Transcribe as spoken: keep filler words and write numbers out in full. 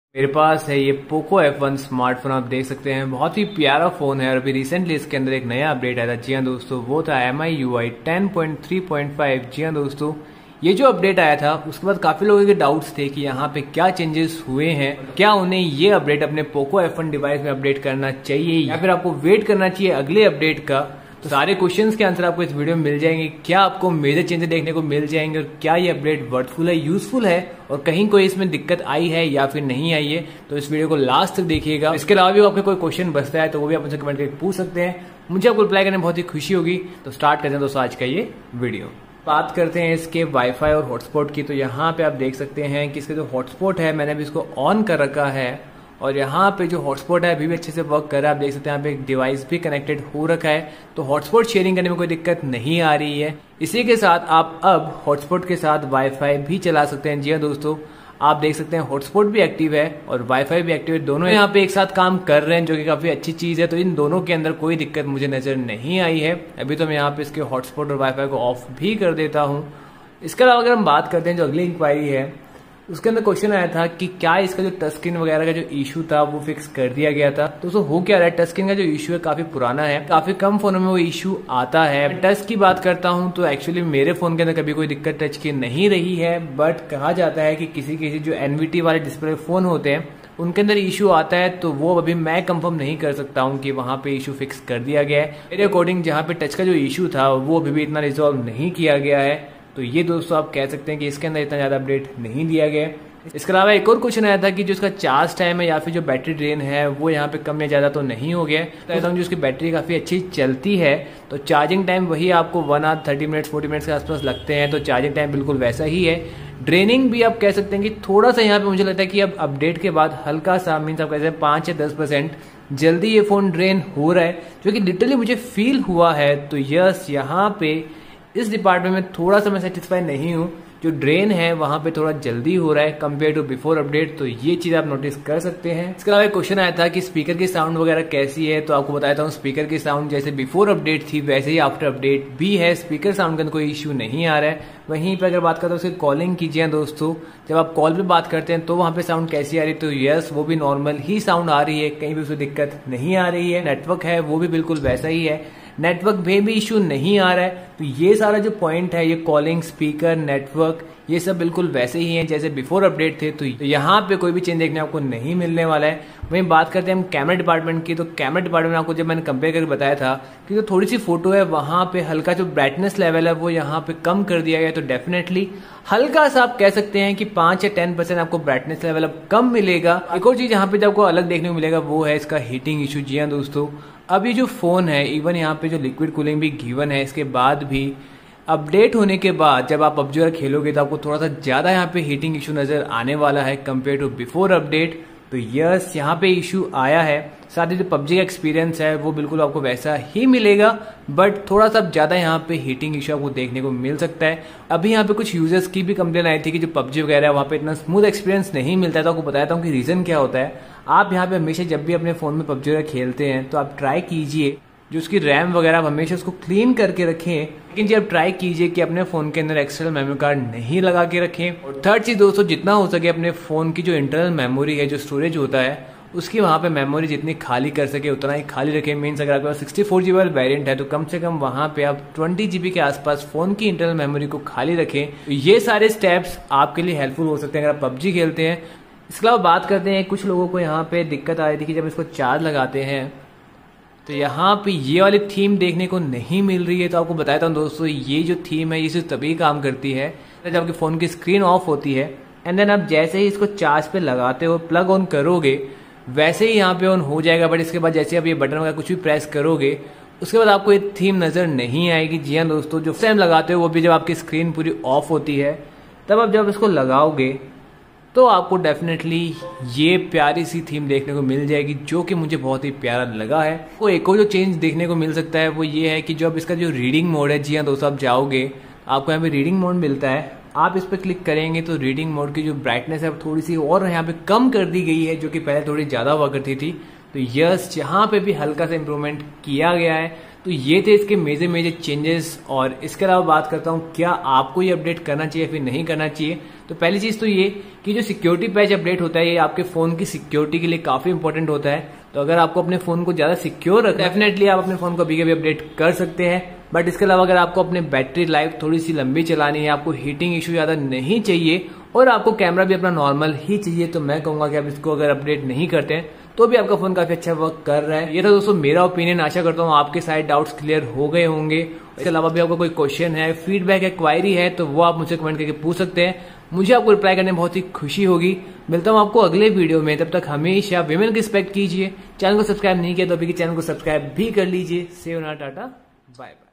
मेरे पास है ये पोको एफ वन स्मार्टफोन। आप देख सकते हैं बहुत ही प्यारा फोन है और अभी रिसेंटली इसके अंदर एक नया अपडेट आया था। जी हाँ दोस्तों, वो था M I U I ten point three point five. जी हाँ दोस्तों, ये जो अपडेट आया था उसके बाद काफी लोगों के डाउट्स थे कि यहाँ पे क्या चेंजेस हुए हैं, क्या उन्हें ये अपडेट अपने पोको एफ वन डिवाइस में अपडेट करना चाहिए या फिर आपको वेट करना चाहिए अगले अपडेट का। तो सारे क्वेश्चंस के आंसर आपको इस वीडियो में मिल जाएंगे। क्या आपको मेजर चेंजेस देखने को मिल जाएंगे और क्या ये अपडेट वर्थफुल है, यूजफुल है और कहीं कोई इसमें दिक्कत आई है या फिर नहीं आई है, तो इस वीडियो को लास्ट तक देखिएगा। इसके अलावा भी आपके कोई क्वेश्चन बचता है तो वो भी आप मुझे कमेंट करके पूछ सकते हैं, मुझे आपको रिप्लाई करने में बहुत ही खुशी होगी। तो स्टार्ट करते हैं दोस्तों आज का ये वीडियो। बात करते हैं इसके वाईफाई और हॉटस्पॉट की। तो यहाँ पे आप देख सकते हैं कि इसका जो हॉटस्पॉट है मैंने भी इसको ऑन कर रखा है और यहाँ पे जो हॉटस्पॉट है अभी भी अच्छे से वर्क कर रहा है। आप देख सकते हैं यहाँ पे एक डिवाइस भी कनेक्टेड हो रखा है, तो हॉटस्पॉट शेयरिंग करने में कोई दिक्कत नहीं आ रही है। इसी के साथ आप अब हॉटस्पॉट के साथ वाईफाई भी चला सकते हैं। जी हाँ दोस्तों, आप देख सकते हैं हॉटस्पॉट भी एक्टिव है और वाईफाई भी एक्टिव है, दोनों यहाँ पे एक साथ काम कर रहे हैं, जो कि काफी अच्छी चीज है। तो इन दोनों के अंदर कोई दिक्कत मुझे नजर नहीं आई है। अभी तो मैं यहाँ पे इसके हॉटस्पॉट और वाईफाई को ऑफ भी कर देता हूँ। इसके अलावा अगर हम बात करते हैं जो अगली इंक्वायरी है, उसके अंदर क्वेश्चन आया था कि क्या इसका जो टच स्क्रीन वगैरह का जो इशू था वो फिक्स कर दिया गया था। तो उसको हो क्या रहा है, टच स्क्रीन का जो इशू है काफी पुराना है, काफी कम फोनों में वो इशू आता है। टच की बात करता हूं तो एक्चुअली मेरे फोन के अंदर कभी कोई दिक्कत टच की नहीं रही है, बट कहा जाता है कि किसी किसी जो एनवीटी वाले डिस्प्ले फोन होते हैं उनके अंदर इशू आता है, तो वो अभी मैं कंफर्म नहीं कर सकता हूं कि वहां पे इशू फिक्स कर दिया गया है। मेरे अकॉर्डिंग जहां पे टच का जो इशू था वो अभी भी इतना रिजॉल्व नहीं किया गया है। तो ये दोस्तों आप कह सकते हैं कि इसके अंदर इतना ज्यादा अपडेट नहीं दिया गया है। इसके अलावा एक और क्वेश्चन आया था कि जो इसका चार्ज टाइम है या फिर जो बैटरी ड्रेन है वो यहाँ पे कम या ज्यादा तो नहीं हो गया है। तो जो इसकी बैटरी काफी अच्छी चलती है, तो चार्जिंग टाइम वही आपको one hour thirty minutes forty minutes के आसपास लगते हैं, तो चार्जिंग टाइम बिल्कुल वैसा ही है। ड्रेनिंग भी आप कह सकते हैं कि थोड़ा सा यहाँ पे मुझे लगता है कि अब अपडेट के बाद हल्का सा मीन्स आप कहते हैं पांच या दस परसेंट जल्दी ये फोन ड्रेन हो रहा है, जो कि लिटरली मुझे फील हुआ है। तो यस, यहाँ पे इस डिपार्टमेंट में थोड़ा सा मैं सेटिस्फाई नहीं हूँ। जो ड्रेन है वहां पे थोड़ा जल्दी हो रहा है कंपेयर टू बिफोर अपडेट, तो ये चीज आप नोटिस कर सकते हैं। इसके अलावा एक क्वेश्चन आया था कि स्पीकर की साउंड वगैरह कैसी है, तो आपको बताया था स्पीकर की साउंड जैसे बिफोर अपडेट थी वैसे ही आफ्टर अपडेट भी है। स्पीकर साउंड का कोई इश्यू नहीं आ रहा है। वहीं पर अगर बात करते हैं उसकी कॉलिंग कीजिए दोस्तों, जब आप कॉल पे बात करते हैं तो वहां पे साउंड कैसी आ रही है, तो यस वो भी नॉर्मल ही साउंड आ रही है, कहीं भी उसमें दिक्कत नहीं आ रही है। नेटवर्क है वो भी बिल्कुल वैसा ही है, नेटवर्क में भी इशू नहीं आ रहा है। तो ये सारा जो पॉइंट है, ये कॉलिंग, स्पीकर, नेटवर्क, ये सब बिल्कुल वैसे ही हैं जैसे बिफोर अपडेट थे। तो यहाँ पे कोई भी चेंज देखने आपको नहीं मिलने वाला है। वहीं बात करते हैं हम कैमरा डिपार्टमेंट की, तो कैमरा डिपार्टमेंट में आपको जब मैंने कंपेयर करके बताया था कि जो थोड़ी सी फोटो है वहां पे हल्का जो ब्राइटनेस लेवल है वो यहाँ पे कम कर दिया गया, तो डेफिनेटली हल्का सा आप कह सकते हैं कि पांच या टेन परसेंट आपको ब्राइटनेस लेवल अब कम मिलेगा। एक और चीज यहाँ पे जो आपको अलग देखने को मिलेगा वो है इसका हीटिंग इशू। जी हाँ दोस्तों, अभी जो फोन है इवन यहाँ पे जो लिक्विड कूलिंग भी गिवन है, इसके बाद भी अपडेट होने के बाद जब आप पबजी वगैरह खेलोगे तो आपको थोड़ा सा ज्यादा यहाँ पे हीटिंग इशू नजर आने वाला है कंपेयर टू बिफोर अपडेट। तो यस, यहाँ पे इशू आया है। साथ ही जो पबजी का एक्सपीरियंस है वो बिल्कुल आपको वैसा ही मिलेगा, बट थोड़ा सा ज्यादा यहाँ पे हीटिंग इशू आपको देखने को मिल सकता है। अभी यहाँ पे कुछ यूजर्स की भी कंप्लेन आई थी कि जो पबजी वगैरह है वहाँ पे इतना स्मूथ एक्सपीरियंस नहीं मिलता है। तो आपको बताता हूँ कि रीजन क्या होता है। आप यहाँ पे हमेशा जब भी अपने फोन में पबजी वगैरह खेलते हैं तो आप ट्राई कीजिए जो उसकी रैम वगैरह आप हमेशा उसको क्लीन करके रखें, लेकिन जब ट्राई कीजिए कि अपने फोन के अंदर एक्सटर्नल मेमोरी कार्ड नहीं लगा के रखें। और थर्ड चीज दोस्तों, जितना हो सके अपने फोन की जो इंटरनल मेमोरी है, जो स्टोरेज होता है, उसकी वहां पे मेमोरी जितनी खाली कर सके उतना ही खाली रखें। मीन्स अगर आपके पास सिक्सटी फोर जीबी वाला वेरियंट है तो कम से कम वहां पे आप ट्वेंटी जीबी के आसपास फोन की इंटरनल मेमोरी को खाली रखें। तो ये सारे स्टेप्स आपके लिए हेल्पफुल हो सकते हैं अगर आप पबजी खेलते हैं। इसके अलावा बात करते हैं, कुछ लोगों को यहाँ पे दिक्कत आ रही थी कि जब इसको चार्ज लगाते हैं तो यहाँ पे ये वाली थीम देखने को नहीं मिल रही है। तो आपको बताता हूँ दोस्तों, ये जो थीम है ये सिर्फ तभी काम करती है जब आपके फोन की स्क्रीन ऑफ होती है, एंड देन आप जैसे ही इसको चार्ज पे लगाते हो, प्लग ऑन करोगे, वैसे ही यहाँ पे ऑन हो जाएगा। बट इसके बाद जैसे आप ये बटन वगैरह कुछ भी प्रेस करोगे उसके बाद आपको ये थीम नजर नहीं आएगी। जी हाँ दोस्तों, जो टाइम लगाते हो वो भी जब आपकी स्क्रीन पूरी ऑफ होती है, तब आप जब इसको लगाओगे तो आपको डेफिनेटली ये प्यारी सी थीम देखने को मिल जाएगी, जो कि मुझे बहुत ही प्यारा लगा है। वो एक और जो चेंज देखने को मिल सकता है वो ये है कि जो अब इसका जो रीडिंग मोड है, जी हाँ दोस्तों, आप जाओगे आपको यहाँ पे रीडिंग मोड मिलता है, आप इस पर क्लिक करेंगे तो रीडिंग मोड की जो ब्राइटनेस है थोड़ी सी और यहाँ पे कम कर दी गई है, जो कि पहले थोड़ी ज्यादा हुआ करती थी। तो यस, यहाँ पे भी हल्का सा इम्प्रूवमेंट किया गया है। तो ये थे इसके मेजर मेजर चेंजेस। और इसके अलावा बात करता हूँ क्या आपको ये अपडेट करना चाहिए फिर नहीं करना चाहिए। तो पहली चीज तो ये कि जो सिक्योरिटी पैच अपडेट होता है ये आपके फोन की सिक्योरिटी के लिए काफी इंपॉर्टेंट होता है। तो अगर आपको अपने फोन को ज्यादा सिक्योर रखना है डेफिनेटली आप अपने फोन को अभी कभी अपडेट कर सकते हैं। बट इसके अलावा अगर आपको अपने बैटरी लाइफ थोड़ी सी लंबी चलानी है, आपको हीटिंग इशू ज्यादा नहीं चाहिए और आपको कैमरा भी अपना नॉर्मल ही चाहिए, तो मैं कहूंगा कि आप इसको अगर अपडेट नहीं करते हैं तो भी आपका फोन काफी अच्छा वर्क कर रहा है। ये था दोस्तों मेरा ओपिनियन। आशा करता हूँ आपके सारे डाउट्स क्लियर हो गए होंगे। इसके अलावा भी आपको कोई क्वेश्चन है, फीडबैक है, क्वायरी है तो वो आप मुझसे कमेंट करके पूछ सकते हैं। मुझे आपको रिप्लाई करने में बहुत ही खुशी होगी। मिलता हूँ आपको अगले वीडियो में, तब तक हमेशा विमेन की रिस्पेक्ट कीजिए। चैनल को सब्सक्राइब नहीं किया तो अभी के चैनल को सब्सक्राइब भी कर लीजिए। से टाटा बाय बाय।